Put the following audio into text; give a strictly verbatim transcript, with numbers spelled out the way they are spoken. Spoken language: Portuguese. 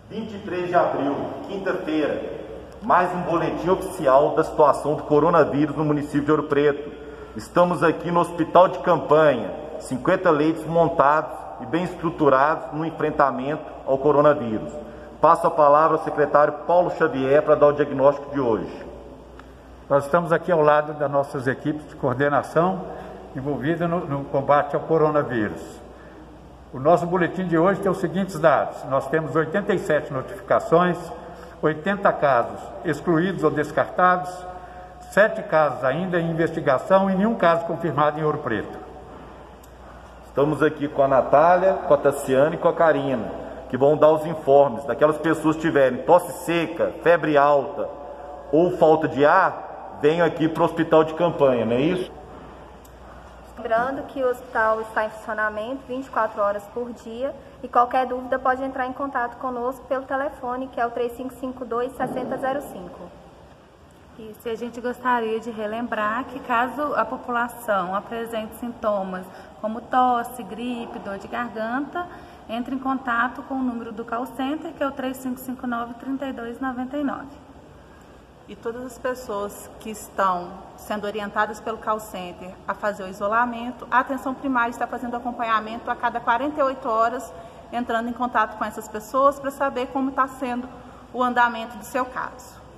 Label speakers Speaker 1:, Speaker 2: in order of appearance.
Speaker 1: vinte e três de abril, quinta-feira, mais um boletim oficial da situação do coronavírus no município de Ouro Preto. Estamos aqui no hospital de campanha, cinquenta leitos montados e bem estruturados no enfrentamento ao coronavírus. Passo a palavra ao secretário Paulo Xavier para dar o diagnóstico de hoje.
Speaker 2: Nós estamos aqui ao lado das nossas equipes de coordenação envolvidas no, no combate ao coronavírus. O nosso boletim de hoje tem os seguintes dados: nós temos oitenta e sete notificações, oitenta casos excluídos ou descartados, sete casos ainda em investigação e nenhum caso confirmado em Ouro Preto.
Speaker 1: Estamos aqui com a Natália, com a Tassiana e com a Karina, que vão dar os informes daquelas pessoas que tiverem tosse seca, febre alta ou falta de ar, venham aqui para o hospital de campanha, não é isso?
Speaker 3: Lembrando que o hospital está em funcionamento vinte e quatro horas por dia e qualquer dúvida pode entrar em contato conosco pelo telefone, que é o três cinco cinco dois, seis zero zero cinco.
Speaker 4: Isso, e a gente gostaria de relembrar que caso a população apresente sintomas como tosse, gripe, dor de garganta, entre em contato com o número do call center, que é o três cinco cinco nove, três dois nove nove.
Speaker 5: E todas as pessoas que estão sendo orientadas pelo call center a fazer o isolamento, a atenção primária está fazendo acompanhamento a cada quarenta e oito horas, entrando em contato com essas pessoas para saber como está sendo o andamento do seu caso.